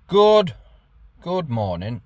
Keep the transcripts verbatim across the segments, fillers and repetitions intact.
Good, good morning.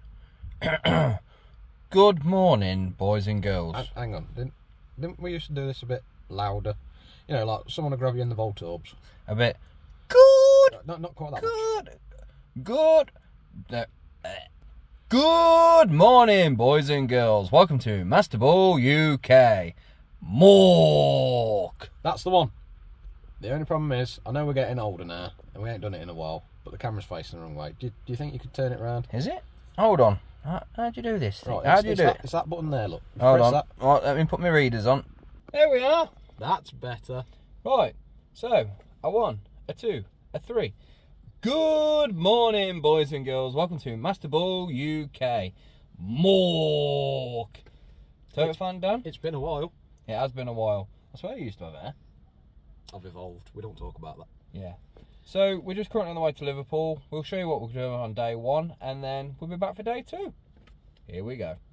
Good morning, boys and girls. Hang, hang on, didn't, didn't we used to do this a bit louder? You know, like someone will grab you in the Voltorbs. A bit. Good. Not, not quite that Good. much. Good. Uh, uh, good morning, boys and girls. Welcome to Master Ball U K. Mork. That's the one. The only problem is, I know we're getting older now, and we ain't done it in a while, but the camera's facing the wrong way. Do, do you think you could turn it round? Is it? Hold on. How, how'd you do this thing? Right, How'd you do that, it? It's that button there, look. Hold Press on. that. Right, let me put my readers on. There we are. That's better. Right, so, a one, a two, a three. Good morning, boys and girls. Welcome to Master Ball U K. Mork. Total fan, Dan? It's been a while. It has been a while. I swear you used to have hair. I've evolved. We don't talk about that. Yeah. So, we're just currently on the way to Liverpool. We'll show you what we're doing on day one, and then we'll be back for day two. Here we go.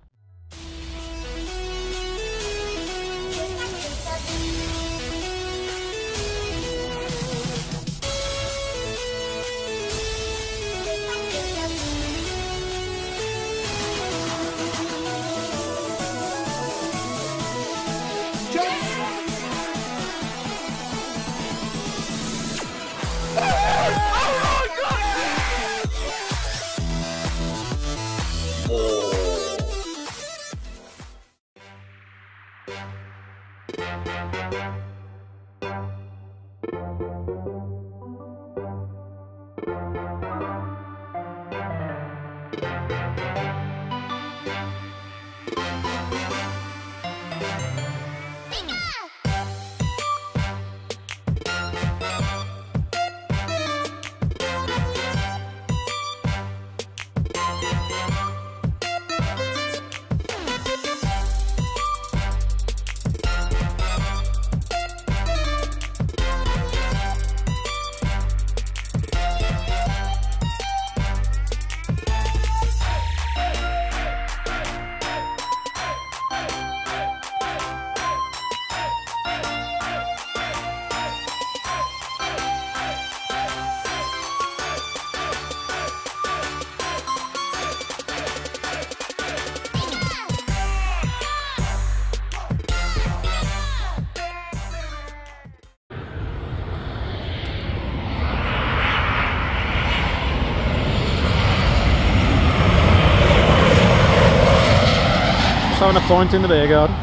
Having a point in the beer garden.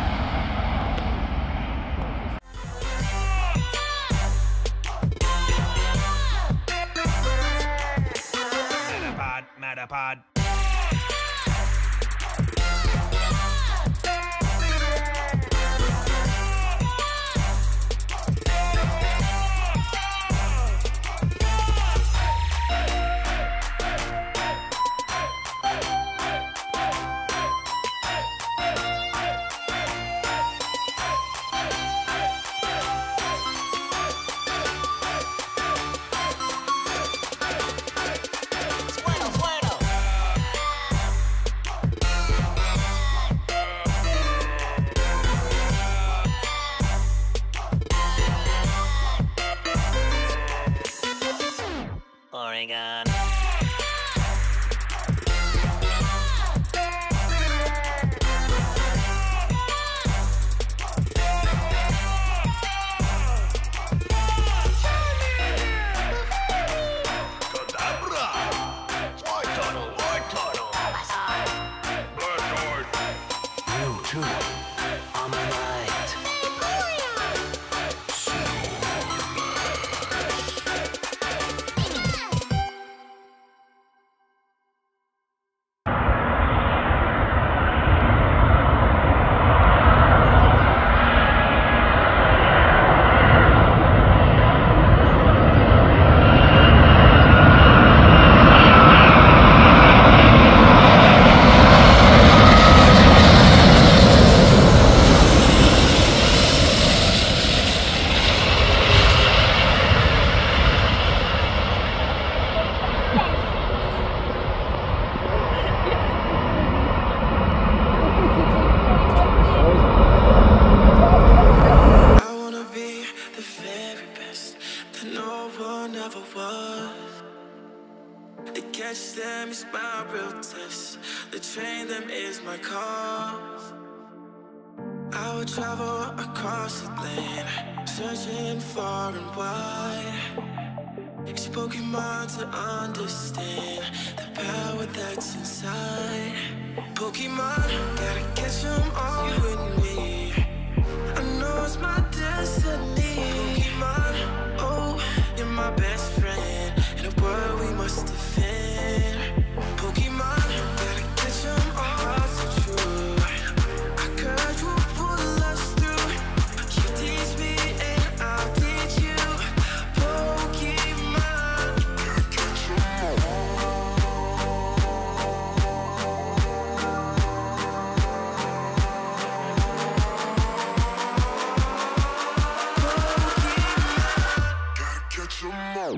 Matterpod, Matterpod. Oregon. Cadabra! White tunnel, white tunnel. Blackguard. You too. Ammonite. catch them is my real test. The train them is my cause. I would travel across the land, searching far and wide. It's Pokemon to understand the power that's inside. Pokemon, gotta catch them all with me. I know it's my destiny. Pokemon, oh, you're my best friend in a world we must defend. Pokemon, gotta catch them all so true. I could you pull us through. You teach me and I'll teach you. Pokemon, gotta catch them all.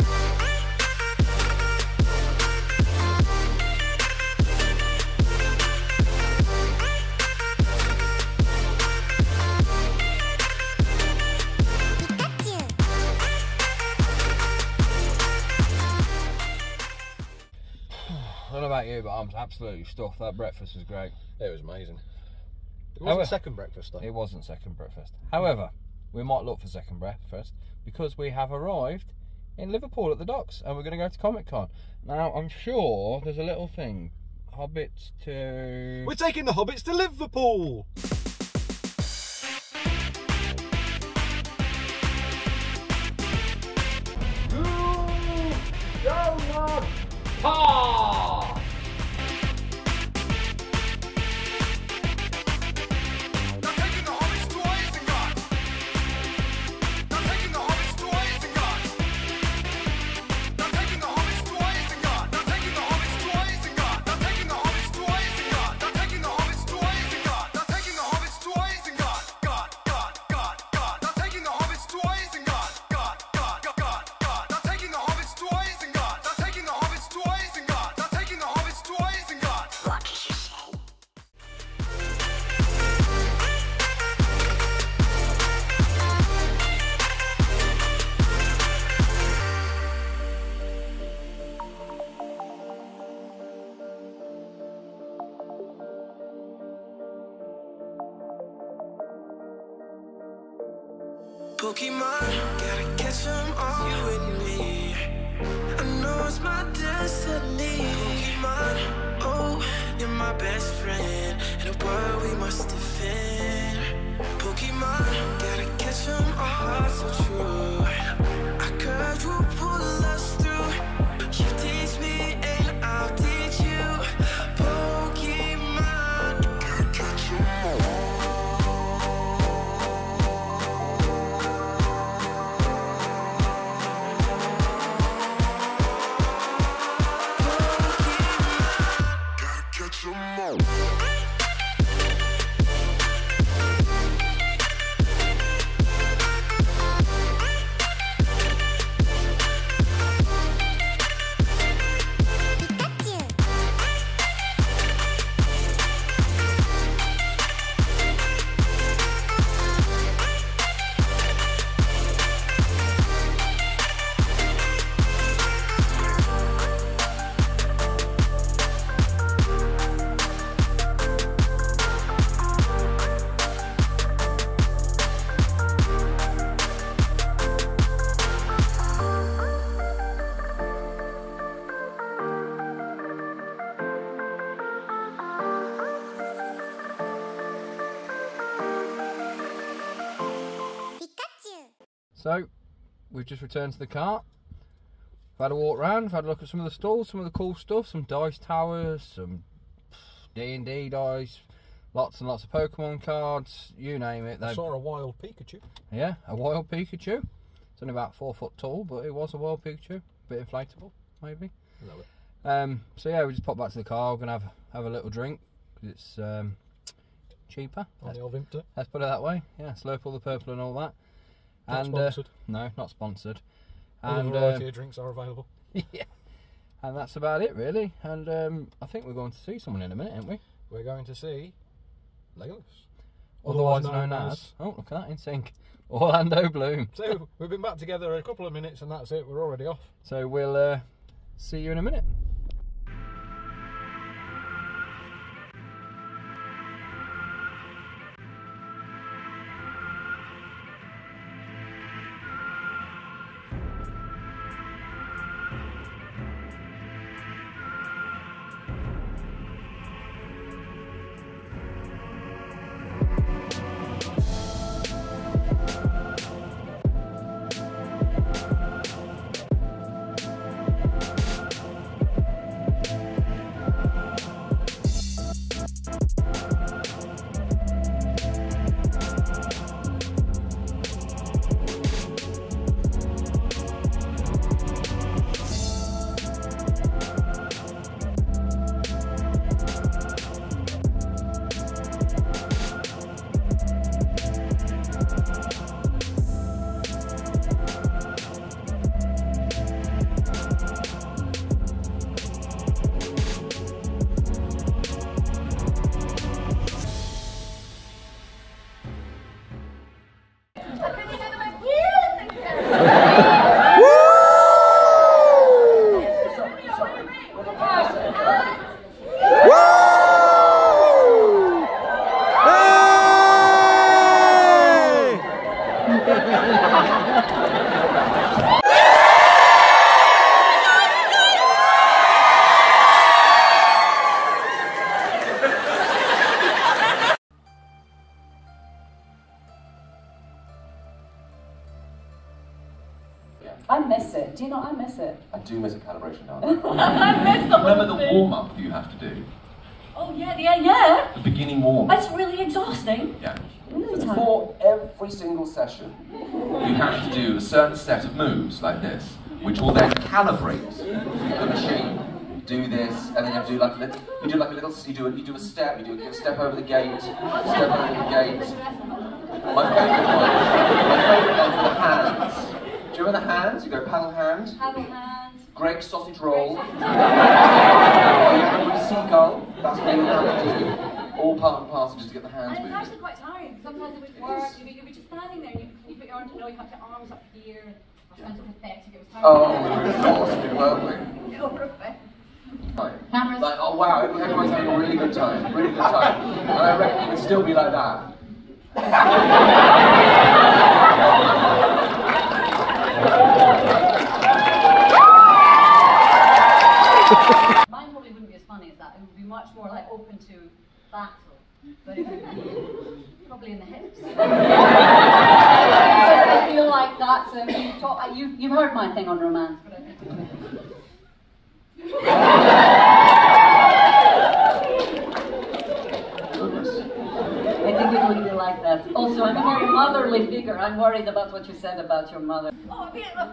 I don't know about you, but I'm absolutely stuffed. That breakfast was great. It was amazing. It wasn't However- a second breakfast though. It wasn't second breakfast. However, we might look for second breakfast because we have arrived in Liverpool at the docks and we're going to go to Comic Con. Now, I'm sure there's a little thing. Hobbits to... We're taking the Hobbits to Liverpool! Pass! They're taking the hobbits to Isengard. They're taking the hobbits to Isengard. They're taking the hobbits to Isengard. They're taking the hobbits to Isengard. They're taking the hobbits to Isengard. They're taking the hobbits to Isengard. They're taking the hobbits to Isengard. God, God, God, God. They're taking the hobbits to Isengard. God, God, God, God. They're taking the hobbits to Isengard. They're taking the hobbits to Isengard. They're taking the hobbits to Isengard. What did you say? Pokemon, gotta catch them all, you and me. I know it's my destiny. Pokemon, oh, you're my best friend in a world we must defend. Pokemon, gotta catch them all so true. I could you pull us through. You teach me and I'll teach you. Pokemon, gotta catch them all. So, we've just returned to the car. We've had a walk around, we've had a look at some of the stalls, some of the cool stuff, some dice towers, some D and D dice, lots and lots of Pokemon cards, you name it. I They've- saw a wild Pikachu. Yeah, a wild Pikachu. It's only about four foot tall, but it was a wild Pikachu. A bit inflatable, maybe. Love it. Um, so yeah, we just popped back to the car. We're gonna have have a little drink because it's um, cheaper. On Let's, the old Vimto. let's put it that way. Yeah, Slurple the Purple and all that. Not and uh, sponsored. no, not sponsored. All And the variety um, of drinks are available. yeah, and that's about it really. And um, I think we're going to see someone in a minute, aren't we? We're going to see Legolas. Otherwise known as. Oh, look at that in sync. Orlando Bloom. So we've been back together a couple of minutes and that's it. We're already off. So we'll uh, see you in a minute. miss it. I do miss a calibration down there. I miss the Remember whole the thing. warm-up you have to do? Oh yeah, yeah, yeah. The beginning warm-up? It's really exhausting. Yeah. Really tired. Before every single session, you have to do a certain set of moves like this, which will then calibrate the machine. Do this, and then you have to do like a little, you do like a little, you do a, you do a step, you do a step over the gate, step over the gate. My favourite one, my favourite ones are the hands. Do you remember the hands? You go paddle hand, Paddle hands. Greg sausage roll, seagull, that's what you have to do. All part and parcel just to get the hands And it's moving. actually quite tiring. Sometimes it would work. You'd be, you'd be just standing there and you, you put your arms, no, you have your arms up here. It sounds so pathetic. It was tiring. Oh, we were exhausted, weren't we? No, we're effective. Cameras. Like, oh wow, everyone's having a really good time, really good time. And I reckon it would still be like that. Mine probably wouldn't be as funny as that. It would be much more like open to battle. But it would be probably in the hips. Because I feel like that's a, you talk, you, you've heard my thing on romance, but I think Goodness. I think it would be like that. Also, I'm a very motherly figure. I'm worried about what you said about your mother. Oh, yeah.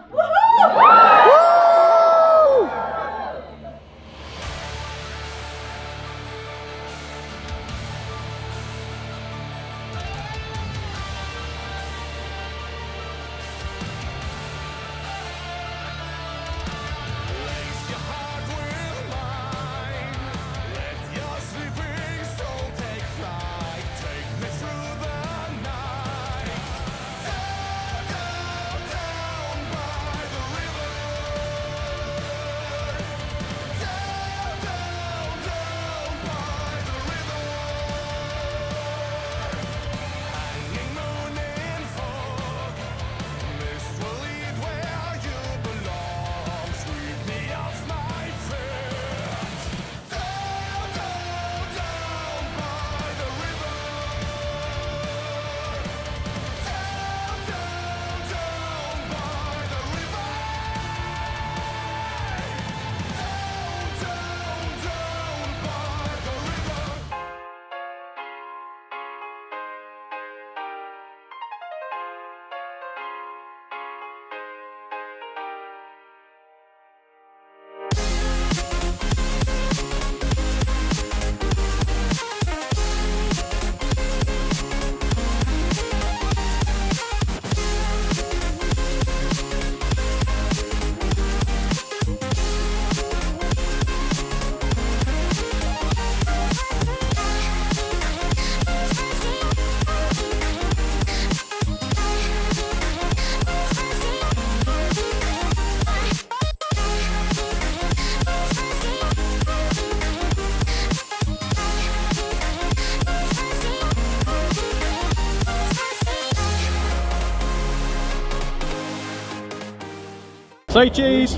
Say cheese!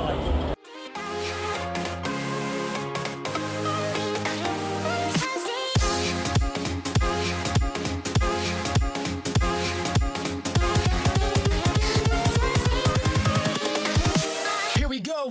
Here we go.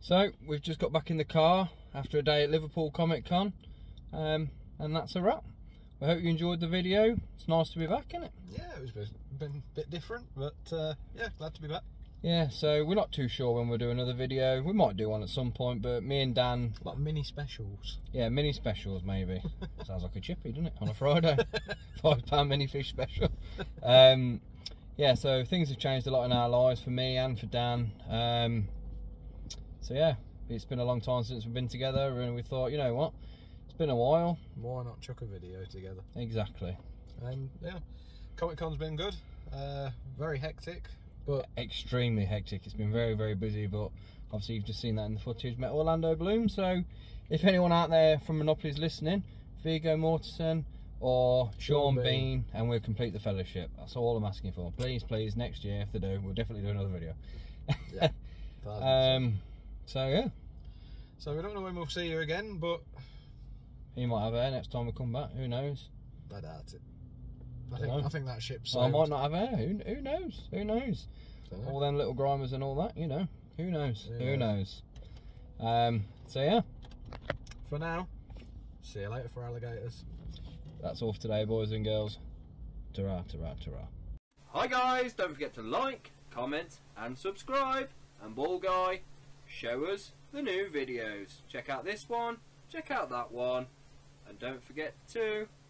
So we've just got back in the car after a day at Liverpool Comic Con, um, and that's a wrap. I hope you enjoyed the video. It's nice to be back, isn't it? Yeah, it was been, been a bit different, but uh, yeah, glad to be back. Yeah, so we're not too sure when we'll do another video. We might do one at some point, but me and Dan... Like mini specials. Yeah, mini specials maybe. Sounds like a chippy, doesn't it? On a Friday. Five pound mini fish special. Um, yeah, so things have changed a lot in our lives for me and for Dan. Um, so yeah, it's been a long time since we've been together, and we thought, you know what? It's been a while. Why not chuck a video together? Exactly. And yeah, Comic Con's been good. Uh, very hectic. But extremely hectic. It's been very, very busy, but obviously you've just seen that in the footage. Met Orlando Bloom. So if anyone out there from Monopoly's listening, Viggo Mortensen or Sean, Sean Bean. Bean, and we'll complete the fellowship. That's all I'm asking for. Please, please, next year if they do, we'll definitely do another video. Yeah. um. So yeah. So we don't know when we'll see you again, but you might have hair next time we come back. Who knows? I doubt it. I think, I think that ship's sailed. Well, I might not have hair. Who, who knows? Who knows? Dunno. All them little grimers and all that, you know. Who knows? Who, who knows? knows? Um, so yeah. For now, see you later for alligators. That's all for today, boys and girls. Ta-ra, ta-ra, ta-ra. Hi guys, don't forget to like, comment and subscribe. And Ball Guy, show us the new videos. Check out this one, check out that one. And don't forget to